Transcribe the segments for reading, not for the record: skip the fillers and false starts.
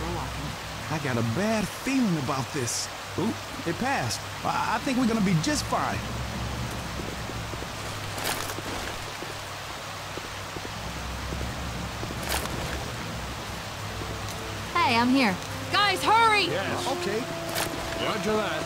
for walking. I got a bad feeling about this. Ooh, it passed. I think we're gonna be just fine. Hey, I'm here. Guys, hurry! Yes. Okay. Roger that.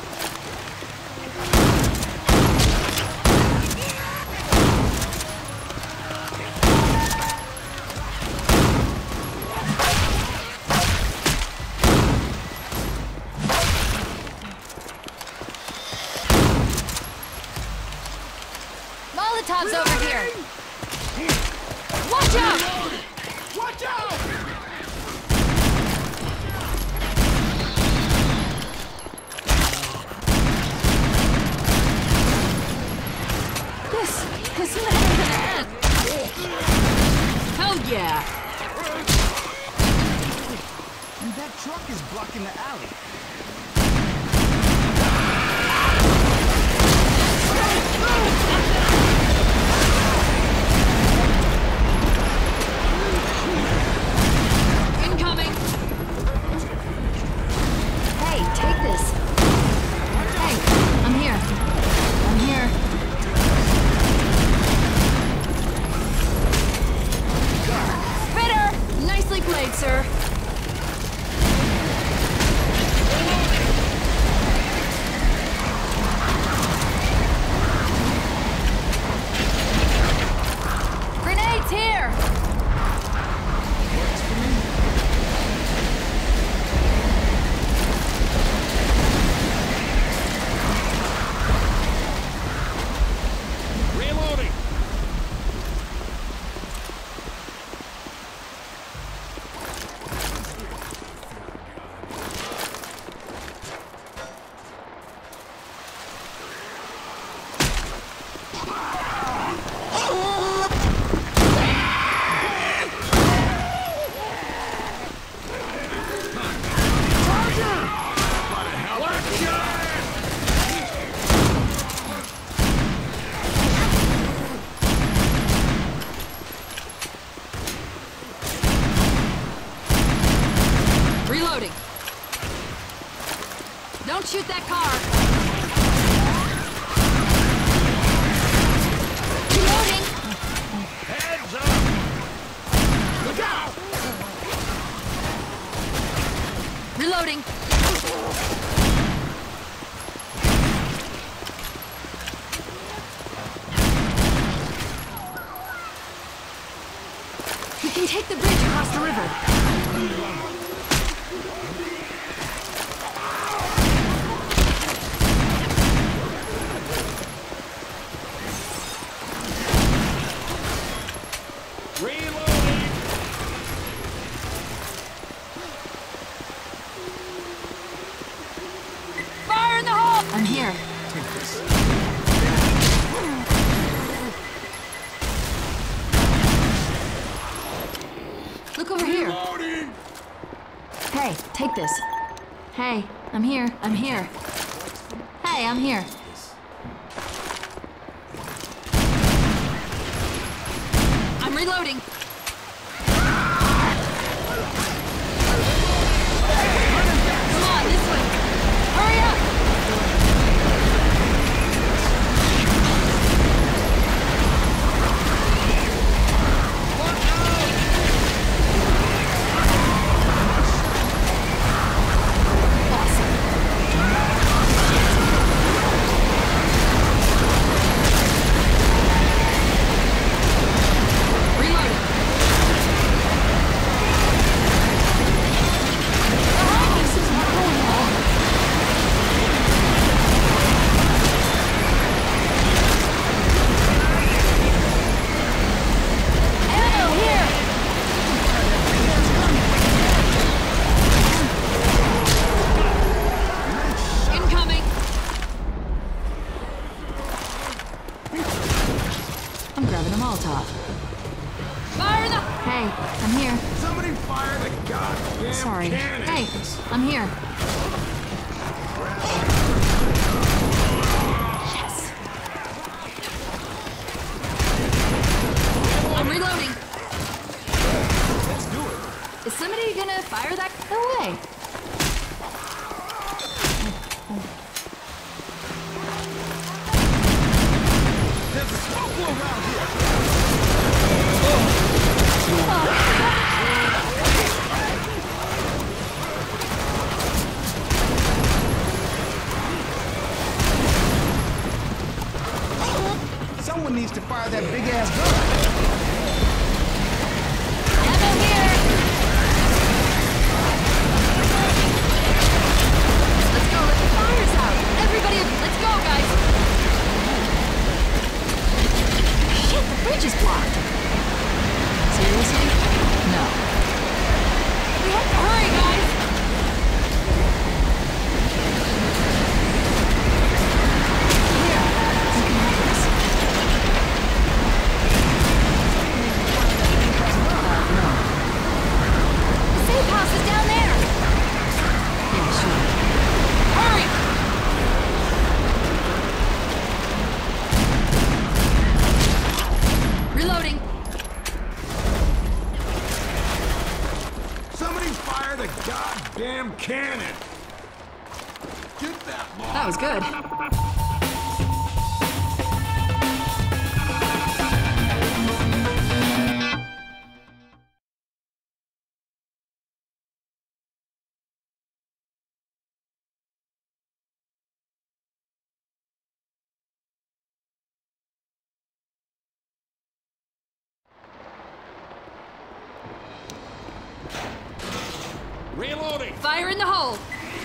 Molotov's over here! Watch out! Watch out! This is never gonna end! Hell yeah! And that truck is blocking the alley. Incoming! Hey, take this. Hey, I'm here. I'm here. Spitter! Nicely played, sir. Grenades here! Reloading. Reloading. Don't shoot that car. Reloading. Heads up. Look out! Reloading. We can take the bridge across the river. Reloading. Fire in the hole! I'm here. Take this. Look over here. Reloading. Hey, take this. Hey, I'm here. I'm here. Hey, I'm here. I'm reloading. Come on, this way. Hurry up! Reloading. This is not going well. Ammo here! Incoming! I'm grabbing a Molotov. Fire the... Hey, I'm here. Somebody fire the goddamn Sorry. cannon. Hey, I'm here. Yes. I'm reloading. Let's do it. Is somebody gonna fire that needs to fire that big-ass gun. Ammo here! Let's go, let the fires out! Everybody, let's go, guys! Shit, the bridge is blocked! Seriously? No. We have to hurry, guys! Here, you can have this. No. The safe house is down there! Yeah, sure. Hurry! Reloading! Somebody fire the goddamn cannon! Get that ball! That was good. Reloading! Fire in the hole!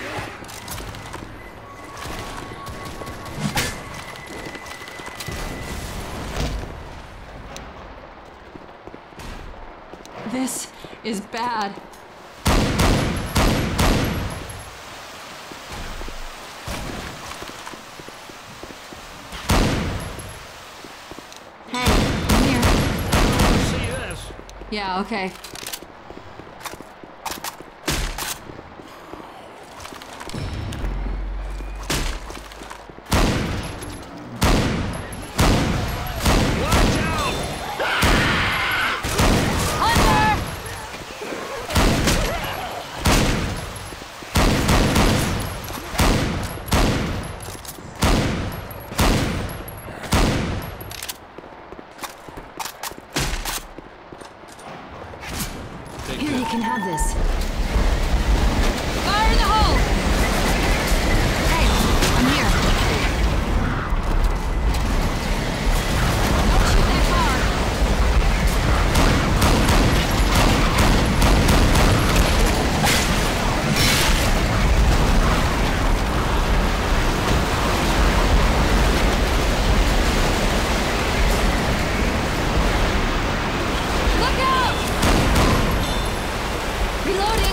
This is bad. Hey, I'm here. Let's see this. Yeah, okay. Watch out! Hunter! Here, you can have this. Fire in the hole! Hey, I'm here. Don't shoot that car. Look out! Reloading!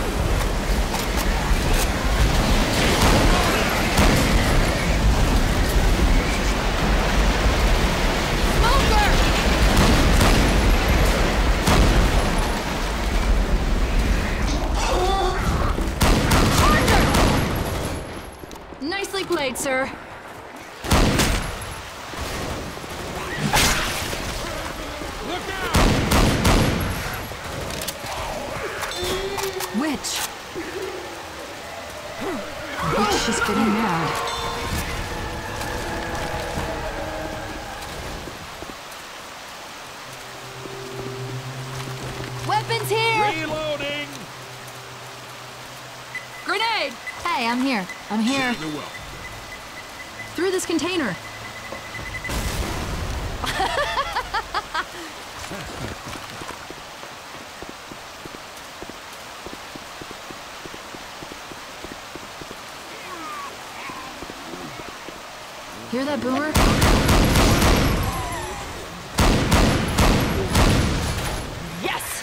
Smoker! Charger! Nicely played, sir. Look out! Witch. Witch is getting mad. Weapons here! Reloading! Grenade! Hey, I'm here. I'm here. You're welcome. Through this container. Hear that, Boomer? Yes!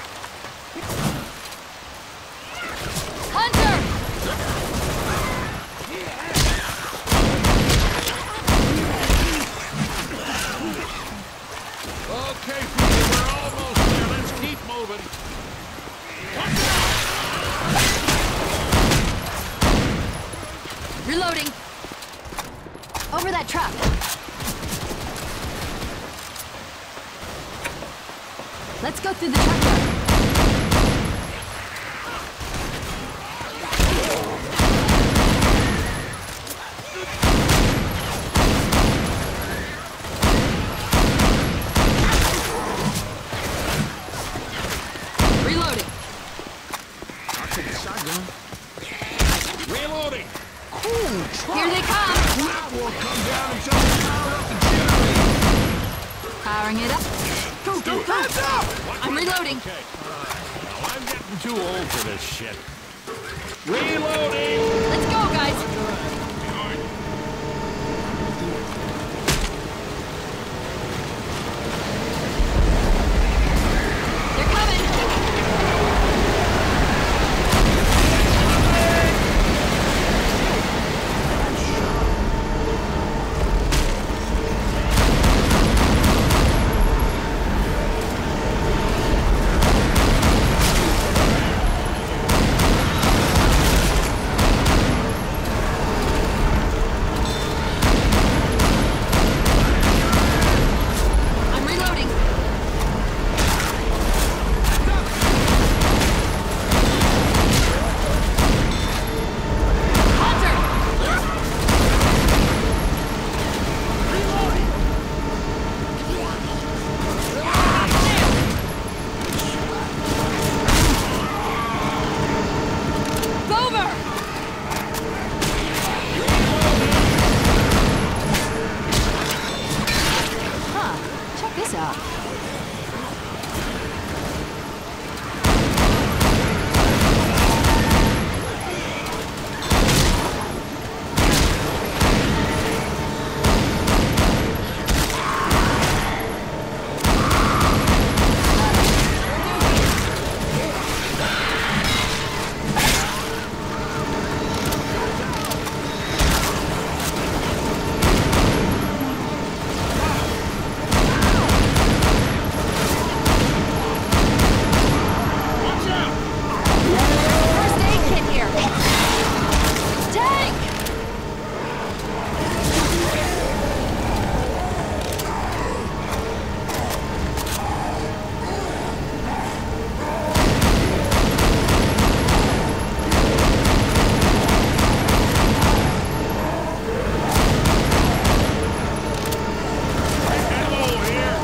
Hunter! Okay, people, we're almost there. Let's keep moving. Reloading. Over that truck. Let's go through the truck yard. Reloading. I'll take a shotgun. Reloading! Here they come. That will come down until we power up the generator. Powering it up. Go, go, go! Hands up! I'm reloading. Okay. Well, I'm getting too old for this shit. Reloading! Let's go, guys. They're coming. I'm reloading. Hunter! Boomer! Huh, check this out. First aid kit here. Tank! Hello here!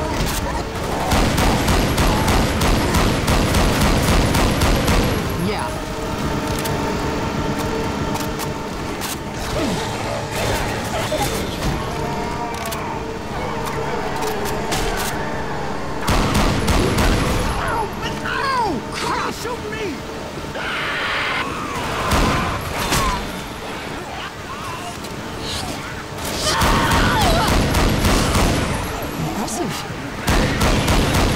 Yeah. Shoot me! Impressive.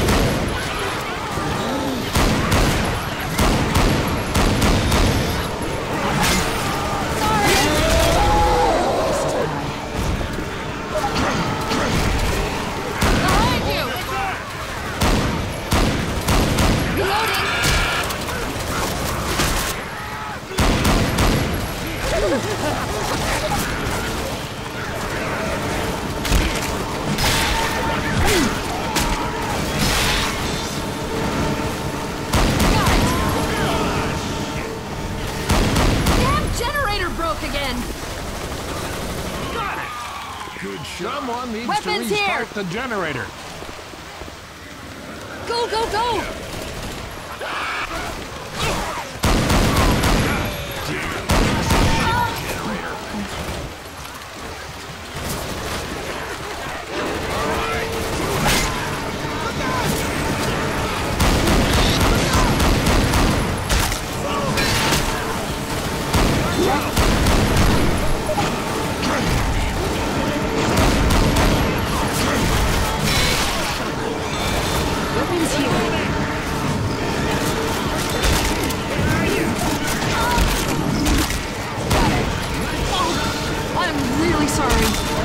Behind you! Reloading! Got it! Damn generator broke again! Good shot. Someone needs Weapons to here. restart the generator. Go, go, go! Weapons here. Got it. Oh, I'm really sorry.